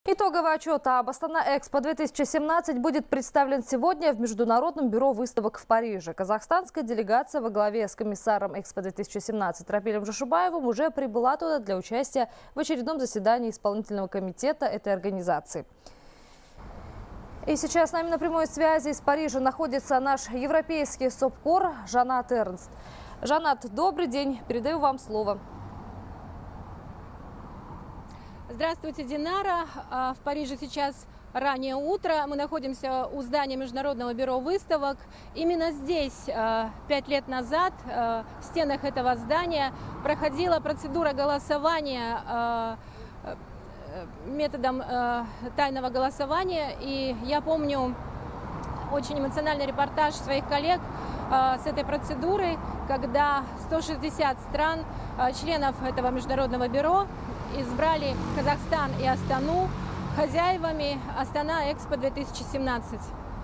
Итоговый отчет об Астана-Экспо-2017 будет представлен сегодня в Международном бюро выставок в Париже. Казахстанская делегация во главе с комиссаром Экспо-2017 Рапилем Жошибаевым уже прибыла туда для участия в очередном заседании исполнительного комитета этой организации. И сейчас с нами на прямой связи из Парижа находится наш европейский СОБКОР Жанат Эрнст. Жанат, добрый день, передаю вам слово. Здравствуйте, Динара. В Париже сейчас раннее утро. Мы находимся у здания Международного бюро выставок. Именно здесь 5 лет назад в стенах этого здания проходила процедура голосования методом тайного голосования. И я помню очень эмоциональный репортаж своих коллег с этой процедуры, когда 160 стран, членов этого международного бюро, избрали Казахстан и Астану хозяевами Астана-Экспо-2017.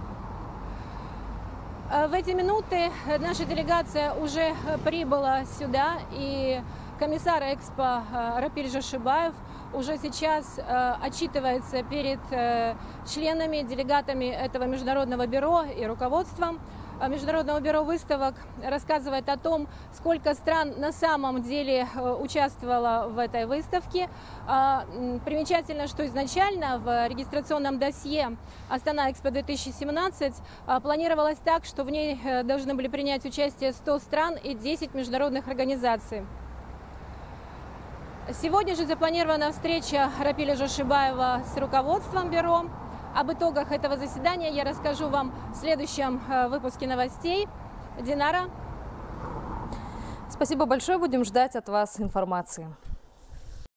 В эти минуты наша делегация уже прибыла сюда, и комиссар Экспо Рапиль Жошибаев уже сейчас отчитывается перед членами, делегатами этого международного бюро и руководством Международного бюро выставок, рассказывает о том, сколько стран на самом деле участвовало в этой выставке. Примечательно, что изначально в регистрационном досье Астана-Экспо-2017 планировалось так, что в ней должны были принять участие 100 стран и 10 международных организаций. Сегодня же запланирована встреча Рапиля Жошибаева с руководством бюро. Об итогах этого заседания я расскажу вам в следующем выпуске новостей. Динара. Спасибо большое. Будем ждать от вас информации.